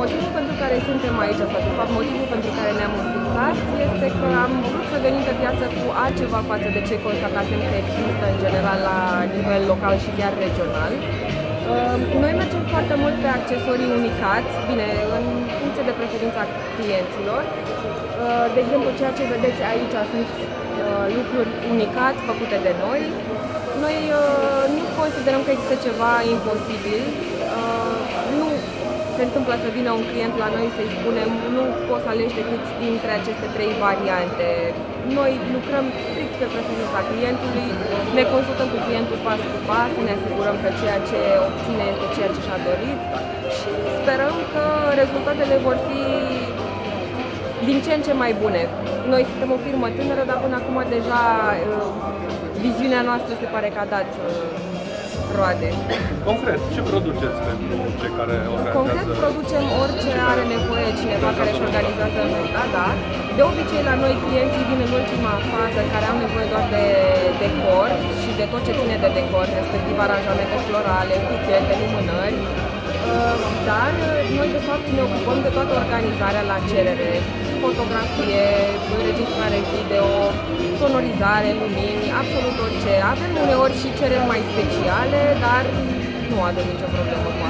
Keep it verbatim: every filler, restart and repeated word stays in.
motivul pentru care suntem aici, sau de fapt motivul pentru care ne-am înființat, este că am vrut să venim pe piață cu altceva față de ce constatasem că există în general la nivel local și chiar regional. Noi mergem foarte mult pe accesorii unicați, bine, în funcție de preferința clienților. De exemplu, ceea ce vedeți aici sunt lucruri unicat, făcute de noi. Noi nu considerăm că există ceva imposibil. Nu se întâmplă să vină un client la noi să-i spunem nu poți să alegi decât dintre aceste trei variante. Noi lucrăm strict pe preferința clientului, ne consultăm cu clientul pas cu pas, ne asigurăm că ceea ce obține este ceea ce și-a dorit și sperăm că rezultatele vor fi din ce în ce mai bune. Noi suntem o firmă tânără, dar până acum deja viziunea noastră se pare că a dat roade. Concret, ce produceți pentru cei care organizează? Concret, producem orice are nevoie cineva care își organizează nunta, da. De obicei, la noi clienții vin în ultima fază, care au nevoie doar de decor și de tot ce ține de decor, respectiv aranjamente florale, buchete, lumânări. Dar noi, de fapt, ne ocupăm de toată organizarea la cerere, fotografie, înregistrare video, sonorizare, lumini, absolut orice. Avem uneori și cereri mai speciale, dar nu avem nicio problemă.